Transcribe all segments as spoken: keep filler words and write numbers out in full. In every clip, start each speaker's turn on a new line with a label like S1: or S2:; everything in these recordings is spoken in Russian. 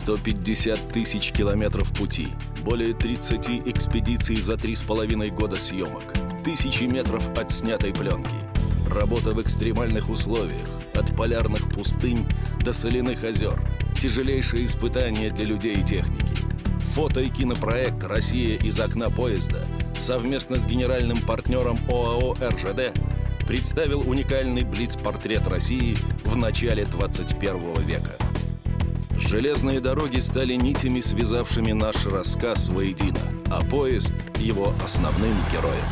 S1: сто пятьдесят тысяч километров пути, более тридцати экспедиций за три с половиной года съемок, тысячи метров отснятой пленки, работа в экстремальных условиях, от полярных пустынь до соляных озер, тяжелейшие испытания для людей и техники. Фото- и кинопроект «Россия из окна поезда» совместно с генеральным партнером ОАО «эр жэ дэ» представил уникальный блиц-портрет России в начале двадцать первого века. Железные дороги стали нитями, связавшими наш рассказ воедино, а поезд — его основным героем.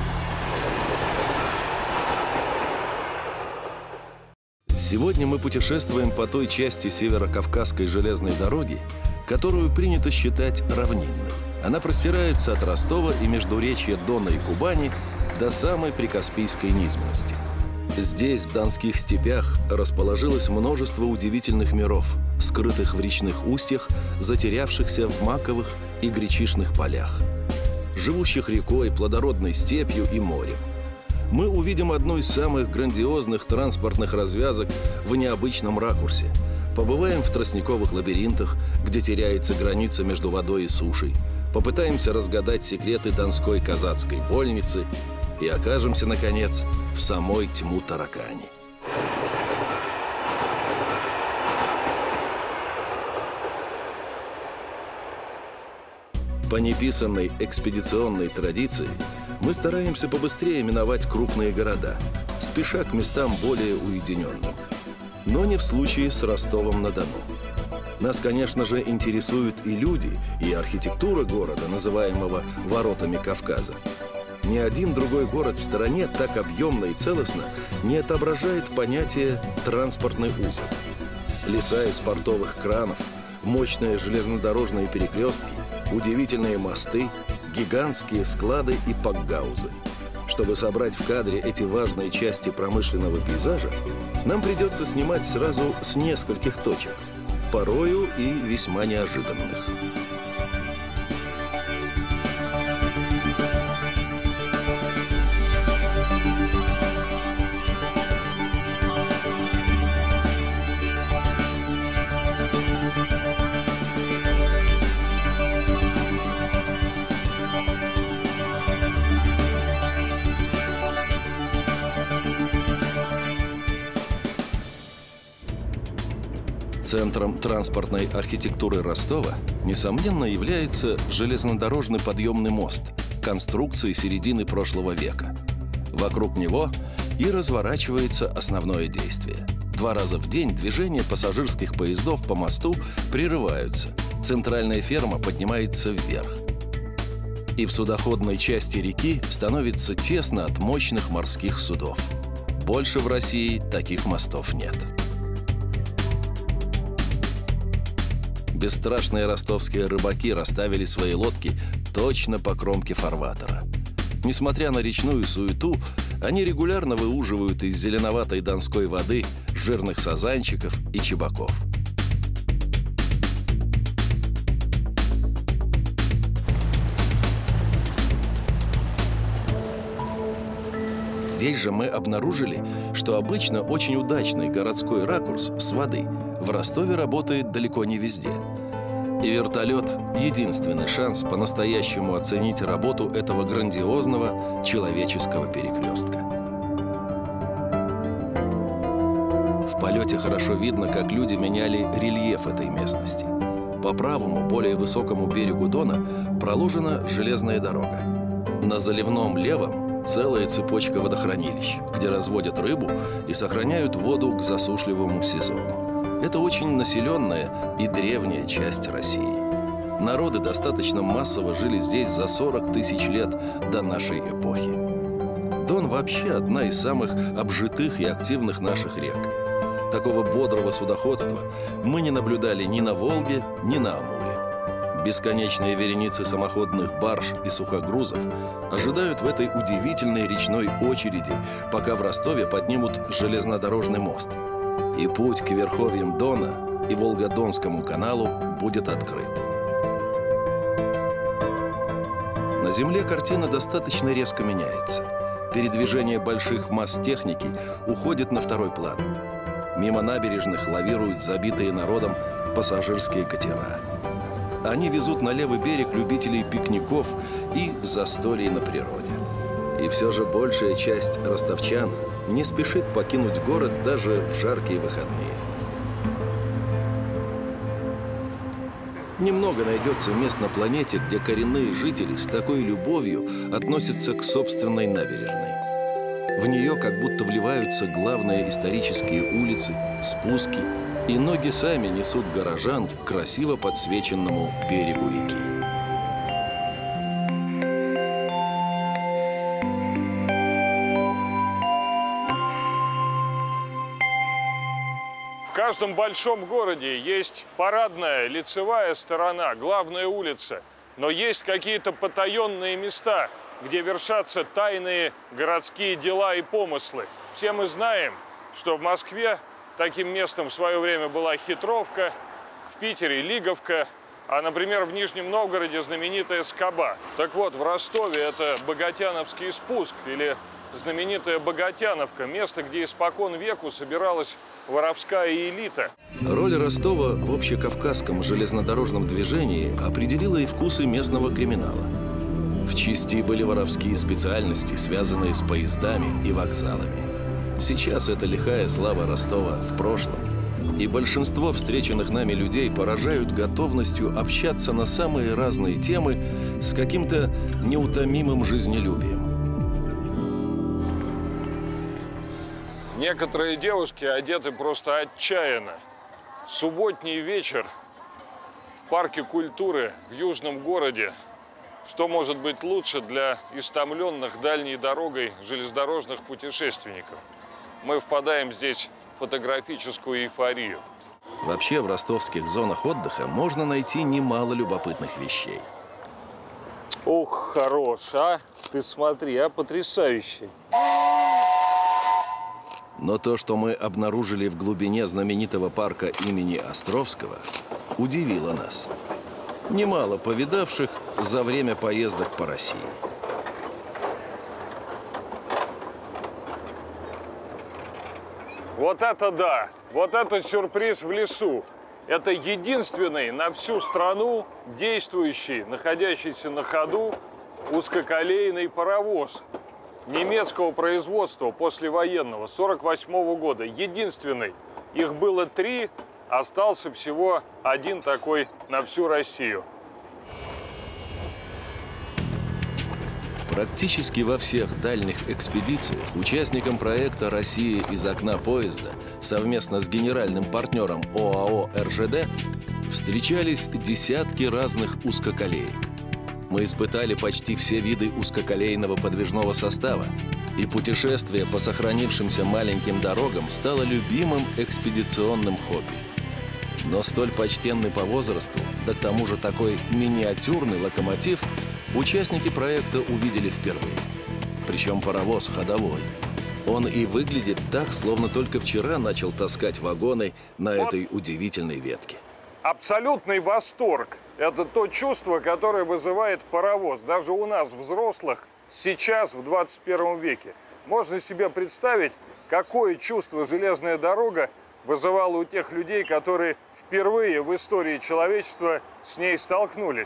S1: Сегодня мы путешествуем по той части Северо-Кавказской железной дороги, которую принято считать равнинной. Она простирается от Ростова и междуречья Дона и Кубани до самой прикаспийской низменности. Здесь, в донских степях, расположилось множество удивительных миров, скрытых в речных устьях, затерявшихся в маковых и гречишных полях, живущих рекой, плодородной степью и морем. Мы увидим одну из самых грандиозных транспортных развязок в необычном ракурсе. Побываем в тростниковых лабиринтах, где теряется граница между водой и сушей. Попытаемся разгадать секреты донской казацкой вольницы и окажемся, наконец, в самой Тьму-Таракани. По неписанной экспедиционной традиции мы стараемся побыстрее миновать крупные города, спеша к местам более уединенным. Но не в случае с Ростовом-на-Дону. Нас, конечно же, интересуют и люди, и архитектура города, называемого «Воротами Кавказа». Ни один другой город в стороне так объемно и целостно не отображает понятие «транспортный узел». Леса из портовых кранов, мощные железнодорожные перекрестки, удивительные мосты, гигантские склады и пакгаузы. Чтобы собрать в кадре эти важные части промышленного пейзажа, нам придется снимать сразу с нескольких точек, порою и весьма неожиданных. Центром транспортной архитектуры Ростова, несомненно, является железнодорожный подъемный мост конструкции середины прошлого века. Вокруг него и разворачивается основное действие. Два раза в день движение пассажирских поездов по мосту прерываются. Центральная ферма поднимается вверх. И в судоходной части реки становится тесно от мощных морских судов. Больше в России таких мостов нет. Бесстрашные ростовские рыбаки расставили свои лодки точно по кромке фарватера. Несмотря на речную суету, они регулярно выуживают из зеленоватой донской воды жирных сазанчиков и чебаков. Здесь же мы обнаружили, что обычно очень удачный городской ракурс с воды в Ростове работает далеко не везде. И вертолет — единственный шанс по-настоящему оценить работу этого грандиозного человеческого перекрестка. В полете хорошо видно, как люди меняли рельеф этой местности. По правому, более высокому берегу Дона проложена железная дорога. На заливном левом целая цепочка водохранилищ, где разводят рыбу и сохраняют воду к засушливому сезону. Это очень населенная и древняя часть России. Народы достаточно массово жили здесь за сорок тысяч лет до нашей эпохи. Дон вообще одна из самых обжитых и активных наших рек. Такого бодрого судоходства мы не наблюдали ни на Волге, ни на Амуре. Бесконечные вереницы самоходных барж и сухогрузов ожидают в этой удивительной речной очереди, пока в Ростове поднимут железнодорожный мост. И путь к верховьям Дона и Волгодонскому каналу будет открыт. На земле картина достаточно резко меняется. Передвижение больших масс техники уходит на второй план. Мимо набережных лавируют забитые народом пассажирские катера. Они везут на левый берег любителей пикников и застолий на природе. И все же большая часть ростовчан не спешит покинуть город даже в жаркие выходные. Немного найдется мест на планете, где коренные жители с такой любовью относятся к собственной набережной. В нее как будто вливаются главные исторические улицы, спуски, и ноги сами несут горожан к красиво подсвеченному берегу реки.
S2: В каждом большом городе есть парадная, лицевая сторона, главная улица. Но есть какие-то потаенные места, где вершатся тайные городские дела и помыслы. Все мы знаем, что в Москве таким местом в свое время была Хитровка, в Питере – Лиговка, а, например, в Нижнем Новгороде знаменитая Скоба. Так вот, в Ростове это Богатяновский спуск или знаменитая Богатяновка, место, где испокон веку собиралась воровская элита.
S1: Роль Ростова в общекавказском железнодорожном движении определила и вкусы местного криминала. В части были воровские специальности, связанные с поездами и вокзалами. Сейчас эта лихая слава Ростова в прошлом. И большинство встреченных нами людей поражают готовностью общаться на самые разные темы с каким-то неутомимым жизнелюбием.
S2: Некоторые девушки одеты просто отчаянно. Субботний вечер в парке культуры в южном городе. Что может быть лучше для истомленных дальней дорогой железнодорожных путешественников? Мы впадаем здесь в фотографическую эйфорию.
S1: Вообще в ростовских зонах отдыха можно найти немало любопытных вещей.
S2: Ух, хорош, а? Ты смотри, а, потрясающий.
S1: Но то, что мы обнаружили в глубине знаменитого парка имени Островского, удивило нас. Немало повидавших за время поездок по России.
S2: Вот это да! Вот это сюрприз в лесу! Это единственный на всю страну действующий, находящийся на ходу узкоколейный паровоз немецкого производства послевоенного, сорок восьмого года. Единственный. Их было три, остался всего один такой на всю Россию.
S1: Практически во всех дальних экспедициях участникам проекта «Россия из окна поезда» совместно с генеральным партнером ОАО «эр жэ дэ» встречались десятки разных узкоколеек. Мы испытали почти все виды узкоколейного подвижного состава, и путешествие по сохранившимся маленьким дорогам стало любимым экспедиционным хобби. Но столь почтенный по возрасту, да к тому же такой миниатюрный локомотив участники проекта увидели впервые. Причем паровоз ходовой. Он и выглядит так, словно только вчера начал таскать вагоны на вот этой удивительной ветке.
S2: Абсолютный восторг. Это то чувство, которое вызывает паровоз. Даже у нас, взрослых, сейчас, в двадцать первом веке. Можно себе представить, какое чувство железная дорога вызывала у тех людей, которые впервые в истории человечества с ней столкнулись.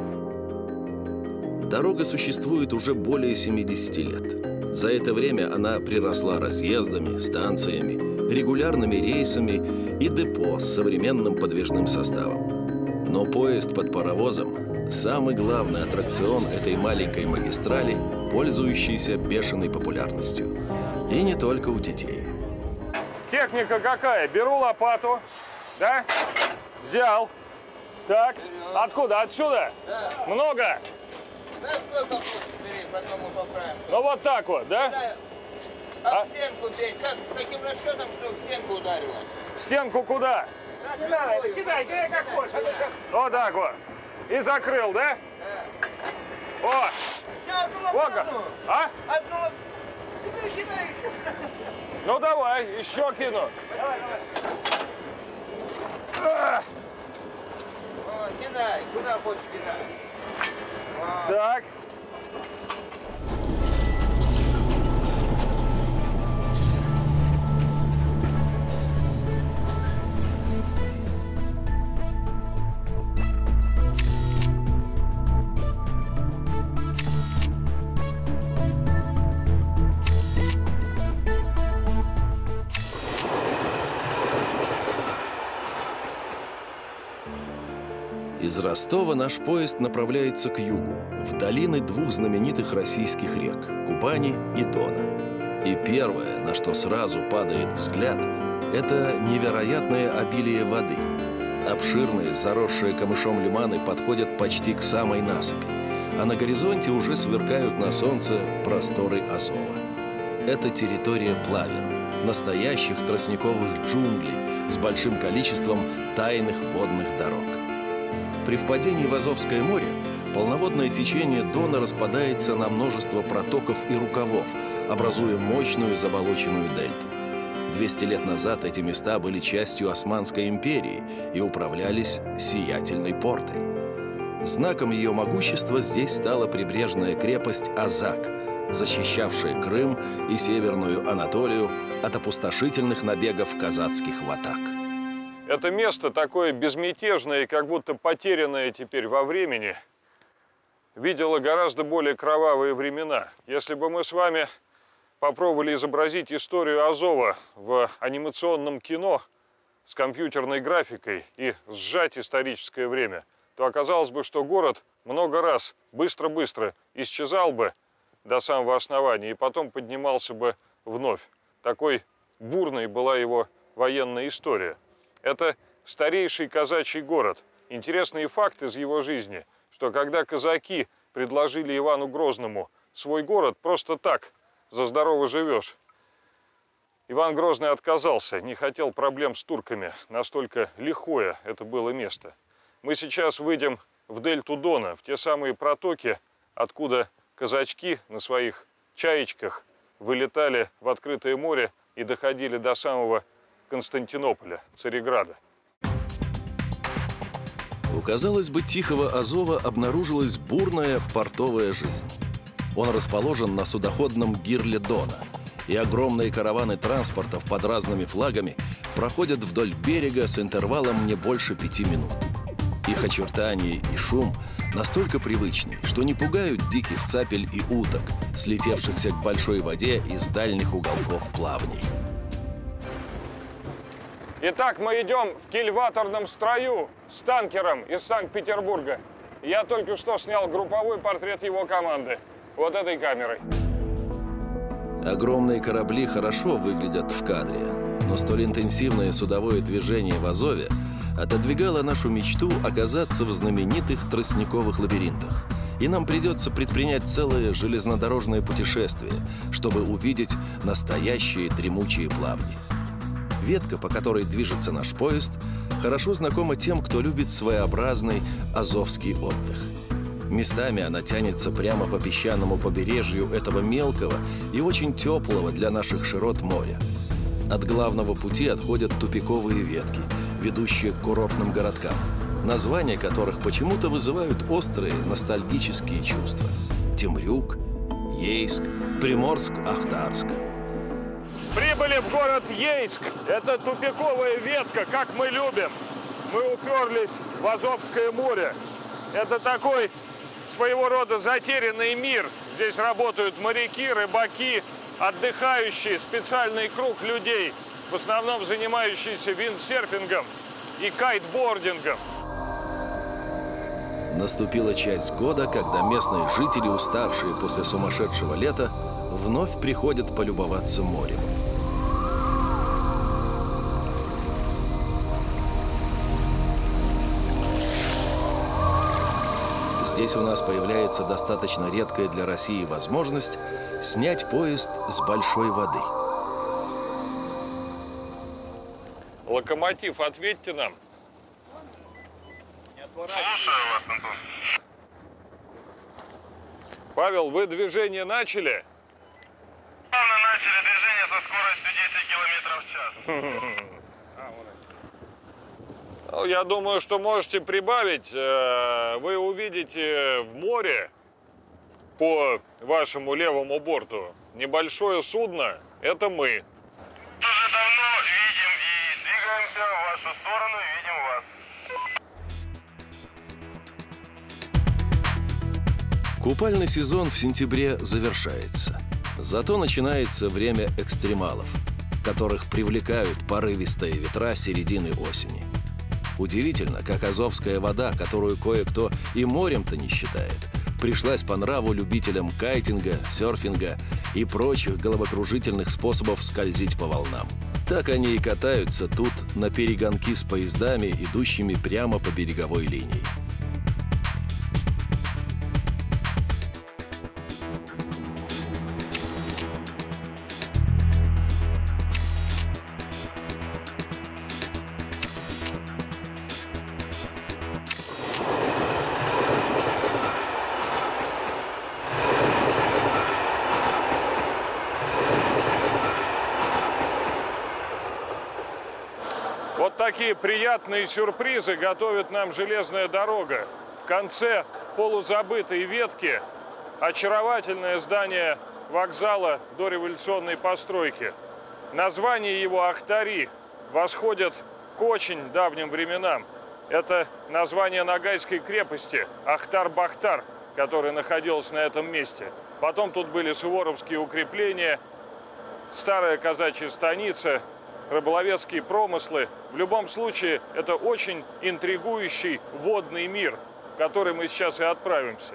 S1: Дорога существует уже более семидесяти лет. За это время она приросла разъездами, станциями, регулярными рейсами и депо с современным подвижным составом. Но поезд под паровозом – самый главный аттракцион этой маленькой магистрали, пользующийся бешеной популярностью. И не только у детей.
S2: Техника какая? Беру лопату, да? Взял. Так, откуда? Отсюда?
S3: Да.
S2: Много?
S3: Да сколько будет, бери, потом мы поправим.
S2: Ну вот так вот, да?
S3: Да. А, а в стенку бей. Как, таким расчетом, что в стенку ударила?
S2: В стенку куда?
S3: Да, кидай, кидай, кидай, кидай как хочешь.
S2: Вот так вот. И закрыл, да?
S3: Да.
S2: О!
S3: Все, одну
S2: Вот как.
S3: лопату.
S2: А?
S3: Одну лопату. Кидай, кидай еще.
S2: Ну давай, еще кину.
S3: Давай, давай.
S2: А!
S3: О, кидай, куда хочешь кидай. О.
S2: Так.
S1: Из Ростова наш поезд направляется к югу, в долины двух знаменитых российских рек – Кубани и Дона. И первое, на что сразу падает взгляд, это невероятное обилие воды. Обширные, заросшие камышом лиманы подходят почти к самой насыпи, а на горизонте уже сверкают на солнце просторы Азова. Это территория плавин, настоящих тростниковых джунглей с большим количеством тайных водных дорог. При впадении в Азовское море полноводное течение Дона распадается на множество протоков и рукавов, образуя мощную заболоченную дельту. двести лет назад эти места были частью Османской империи и управлялись сиятельной портой. Знаком ее могущества здесь стала прибрежная крепость Азак, защищавшая Крым и Северную Анатолию от опустошительных набегов казацких ватаг.
S2: Это место такое безмятежное и как будто потерянное теперь во времени, видело гораздо более кровавые времена. Если бы мы с вами попробовали изобразить историю Азова в анимационном кино с компьютерной графикой и сжать историческое время, то оказалось бы, что город много раз быстро-быстро исчезал бы до самого основания и потом поднимался бы вновь. Такой бурной была его военная история. Это старейший казачий город. Интересный факт из его жизни, что когда казаки предложили Ивану Грозному свой город просто так, за здорово живешь, Иван Грозный отказался, не хотел проблем с турками, настолько лихое это было место. Мы сейчас выйдем в дельту Дона, в те самые протоки, откуда казачки на своих чаечках вылетали в открытое море и доходили до самого Константинополя, Цареграда.
S1: У, казалось бы, тихого Азова обнаружилась бурная портовая жизнь. Он расположен на судоходном гирле Дона, и огромные караваны транспортов под разными флагами проходят вдоль берега с интервалом не больше пяти минут. Их очертания и шум настолько привычны, что не пугают диких цапель и уток, слетевшихся к большой воде из дальних уголков плавней.
S2: Итак, мы идем в кильваторном строю с танкером из Санкт-Петербурга. Я только что снял групповой портрет его команды. Вот этой камерой.
S1: Огромные корабли хорошо выглядят в кадре, но столь интенсивное судовое движение в Азове отодвигало нашу мечту оказаться в знаменитых тростниковых лабиринтах. И нам придется предпринять целое железнодорожное путешествие, чтобы увидеть настоящие дремучие плавни. Ветка, по которой движется наш поезд, хорошо знакома тем, кто любит своеобразный азовский отдых. Местами она тянется прямо по песчаному побережью этого мелкого и очень теплого для наших широт моря. От главного пути отходят тупиковые ветки, ведущие к курортным городкам, названия которых почему-то вызывают острые ностальгические чувства. Темрюк, Ейск, Приморск-Ахтарск.
S2: Прибыли в город Ейск. Это тупиковая ветка, как мы любим. Мы уперлись в Азовское море. Это такой своего рода затерянный мир. Здесь работают моряки, рыбаки, отдыхающие, специальный круг людей, в основном занимающиеся виндсерфингом и кайтбордингом.
S1: Наступила часть года, когда местные жители, уставшие после сумасшедшего лета, вновь приходят полюбоваться морем. Здесь у нас появляется достаточно редкая для России возможность снять поезд с большой воды.
S2: Локомотив, ответьте нам.
S4: Слушаю вас, Антон.
S2: Павел, вы движение начали?
S4: Мы начали движение со скоростью десять километров в час.
S2: Ну, я думаю, что можете прибавить. Вы увидите в море по вашему левому борту небольшое судно. Это мы.
S4: Уже давно видим и двигаемся в вашу сторону, видим вас.
S1: Купальный сезон в сентябре завершается. Зато начинается время экстремалов, которых привлекают порывистые ветра середины осени. Удивительно, как азовская вода, которую кое-кто и морем-то не считает, пришлась по нраву любителям кайтинга, серфинга и прочих головокружительных способов скользить по волнам. Так они и катаются тут на перегонки с поездами, идущими прямо по береговой линии.
S2: Вот такие приятные сюрпризы готовит нам железная дорога. В конце полузабытой ветки очаровательное здание вокзала дореволюционной постройки. Название его Ахтари восходит к очень давним временам. Это название Ногайской крепости Ахтар-Бахтар, которая находилась на этом месте. Потом тут были суворовские укрепления, старая казачья станица, рыболовецкие промыслы. В любом случае, это очень интригующий водный мир, в который мы сейчас и отправимся.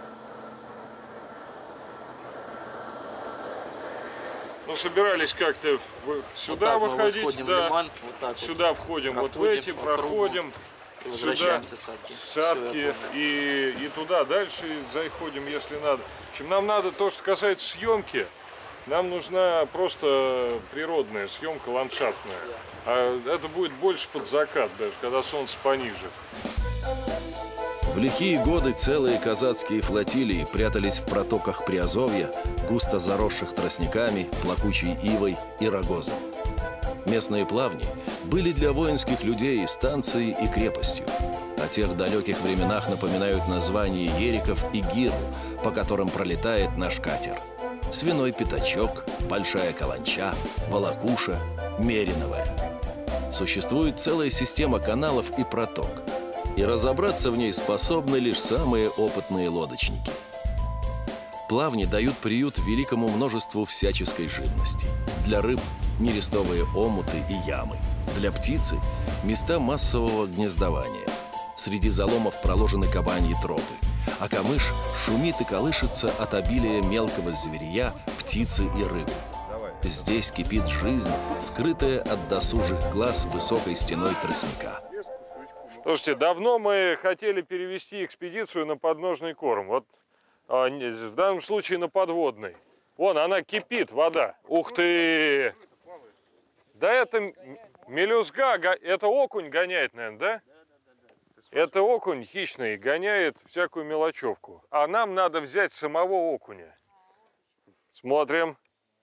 S2: Ну, собирались как-то сюда вот выходить, да. Лиман, вот так сюда вот входим, проходим, вот в эти, проходим,
S5: и возвращаемся сюда, в садки,
S2: садки и, и туда дальше заходим, если надо. В общем, нам надо то, что касается съемки. Нам нужна просто природная съемка, ландшафтная. А это будет больше под закат даже, когда солнце пониже.
S1: В лихие годы целые казацкие флотилии прятались в протоках Приазовья, густо заросших тростниками, плакучей ивой и рогозом. Местные плавни были для воинских людей станцией и крепостью. О тех далеких временах напоминают названия Ериков и Гирл, по которым пролетает наш катер. Свиной пятачок, Большая Каланча, Волокуша, Мериновая. Существует целая система каналов и проток. И разобраться в ней способны лишь самые опытные лодочники. Плавни дают приют великому множеству всяческой живности. Для рыб – нерестовые омуты и ямы. Для птицы – места массового гнездования. Среди заломов проложены кабаньи тропы. А камыш шумит и колышется от обилия мелкого зверья, птицы и рыбы. Здесь кипит жизнь, скрытая от досужих глаз высокой стеной тростника.
S2: Слушайте, давно мы хотели перевести экспедицию на подножный корм. Вот а, в данном случае на подводный. Вон, она кипит, вода. Ух ты! Да это мелюзга, это окунь гоняет, наверное, да? Это окунь хищный, гоняет всякую мелочевку. А нам надо взять самого окуня. Смотрим.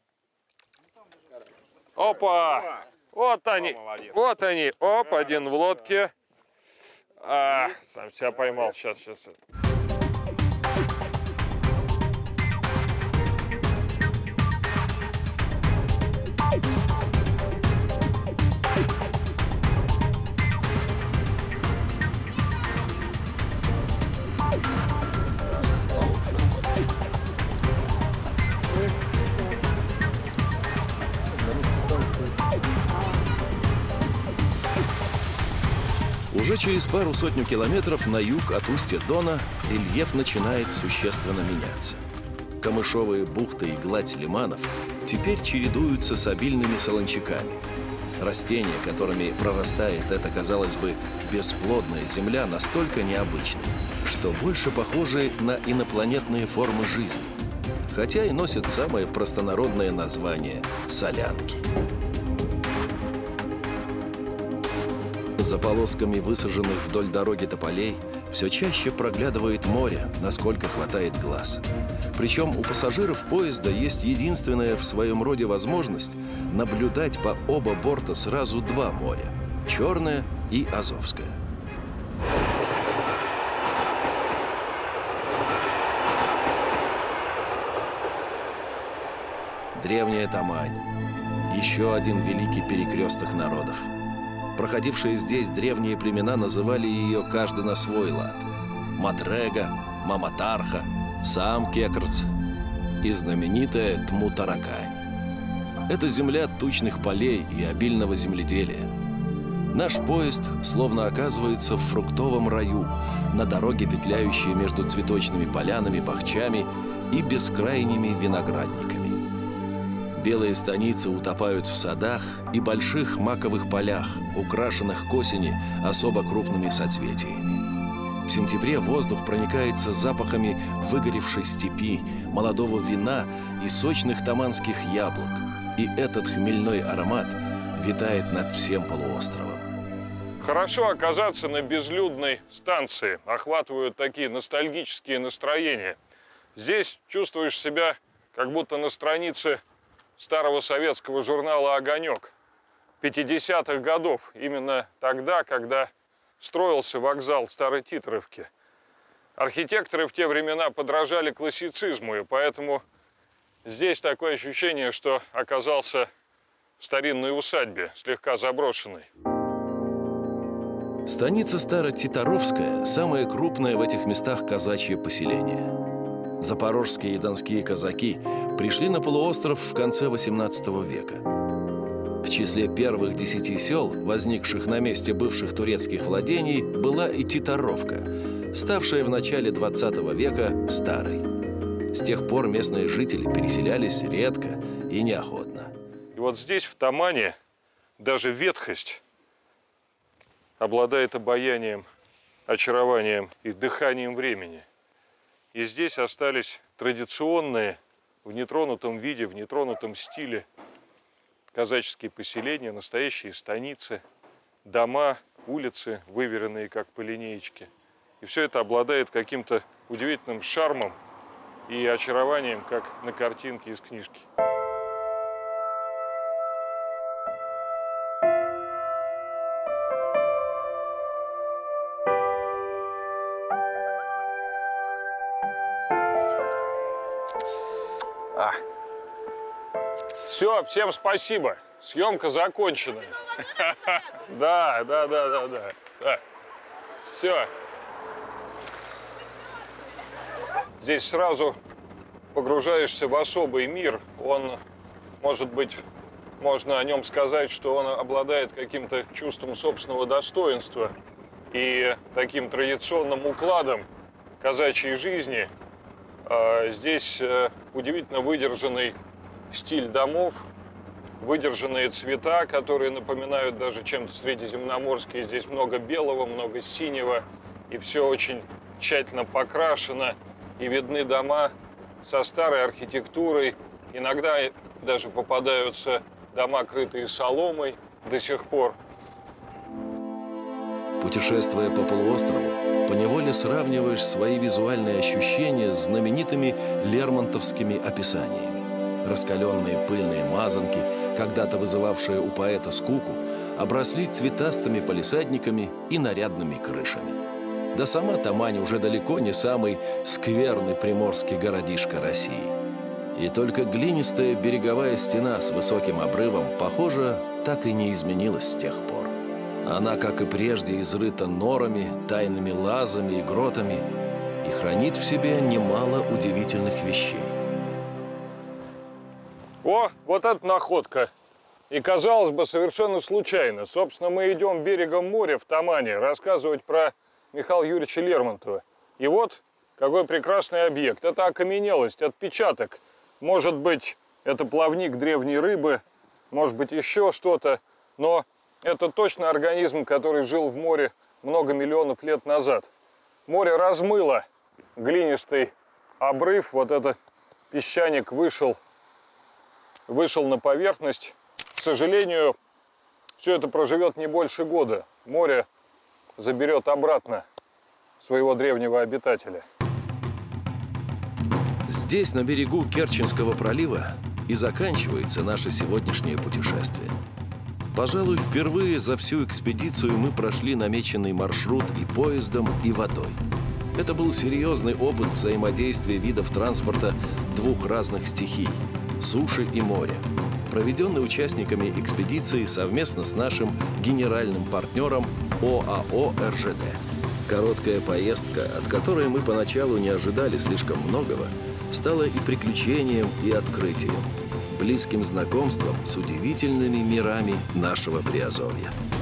S2: Опа! Вот они, вот они. Оп, один в лодке. А, сам себя поймал. Сейчас, сейчас.
S1: Уже через пару сотню километров на юг от устья Дона рельеф начинает существенно меняться. Камышовые бухты и гладь лиманов теперь чередуются с обильными солончаками. Растения, которыми прорастает эта, казалось бы, бесплодная земля, настолько необычны, что больше похожи на инопланетные формы жизни, хотя и носят самое простонародное название – солянки. За полосками высаженных вдоль дороги тополей все чаще проглядывает море, насколько хватает глаз. Причем у пассажиров поезда есть единственная в своем роде возможность наблюдать по оба борта сразу два моря – Черное и Азовское. Древняя Тамань – еще один великий перекресток народов. Проходившие здесь древние племена называли ее каждый на свой лад. Матрега, Маматарха, сам Кекрц и знаменитая Тмутаракань. Это земля тучных полей и обильного земледелия. Наш поезд словно оказывается в фруктовом раю, на дороге, петляющей между цветочными полянами, бахчами и бескрайними виноградниками. Белые станицы утопают в садах и больших маковых полях, украшенных к осени особо крупными соцветиями. В сентябре воздух проникается запахами выгоревшей степи, молодого вина и сочных таманских яблок. И этот хмельной аромат витает над всем полуостровом.
S2: Хорошо оказаться на безлюдной станции. Охватывают такие ностальгические настроения. Здесь чувствуешь себя, как будто на странице старого советского журнала «Огонек» пятидесятых годов. Именно тогда, когда строился вокзал Старой Титровки. Архитекторы в те времена подражали классицизму, и поэтому здесь такое ощущение, что оказался в старинной усадьбе, слегка заброшенной.
S1: Станица Старотитаровская – самое крупное в этих местах казачье поселение. Запорожские и донские казаки пришли на полуостров в конце восемнадцатого века. В числе первых десяти сел, возникших на месте бывших турецких владений, была и Титаровка, ставшая в начале двадцатого века старой. С тех пор местные жители переселялись редко и неохотно.
S2: И вот здесь, в Тамане, даже ветхость обладает обаянием, очарованием и дыханием времени. И здесь остались традиционные, в нетронутом виде, в нетронутом стиле казаческие поселения, настоящие станицы, дома, улицы, выверенные как по линеечке. И все это обладает каким-то удивительным шармом и очарованием, как на картинке из книжки. А. Все, всем спасибо. Съемка закончена. Да, да, да, да, да. Все. Здесь сразу погружаешься в особый мир. Он, может быть, можно о нем сказать, что он обладает каким-то чувством собственного достоинства и таким традиционным укладом казачьей жизни. Здесь удивительно выдержанный стиль домов, выдержанные цвета, которые напоминают даже чем-то средиземноморские. Здесь много белого, много синего, и все очень тщательно покрашено. И видны дома со старой архитектурой. Иногда даже попадаются дома, крытые соломой до сих пор.
S1: Путешествуя по полуострову, поневоле сравниваешь свои визуальные ощущения с знаменитыми лермонтовскими описаниями. Раскаленные пыльные мазанки, когда-то вызывавшие у поэта скуку, обросли цветастыми палисадниками и нарядными крышами. Да сама Тамань уже далеко не самый скверный приморский городишко России. И только глинистая береговая стена с высоким обрывом, похоже, так и не изменилась с тех пор. Она, как и прежде, изрыта норами, тайными лазами и гротами и хранит в себе немало удивительных вещей.
S2: О, вот это находка! И, казалось бы, совершенно случайно. Собственно, мы идем берегом моря в Тамане рассказывать про Михаила Юрьевича Лермонтова. И вот какой прекрасный объект. Это окаменелость, отпечаток. Может быть, это плавник древней рыбы, может быть, еще что-то. Но это точно организм, который жил в море много миллионов лет назад. Море размыло глинистый обрыв. Вот этот песчаник вышел, вышел на поверхность. К сожалению, все это проживет не больше года. Море заберет обратно своего древнего обитателя.
S1: Здесь, на берегу Керченского пролива, и заканчивается наше сегодняшнее путешествие. Пожалуй, впервые за всю экспедицию мы прошли намеченный маршрут и поездом, и водой. Это был серьезный опыт взаимодействия видов транспорта двух разных стихий – суши и моря, проведенный участниками экспедиции совместно с нашим генеральным партнером ОАО «эр жэ дэ». Короткая поездка, от которой мы поначалу не ожидали слишком многого, стала и приключением, и открытием, близким знакомством с удивительными мирами нашего Приазовья.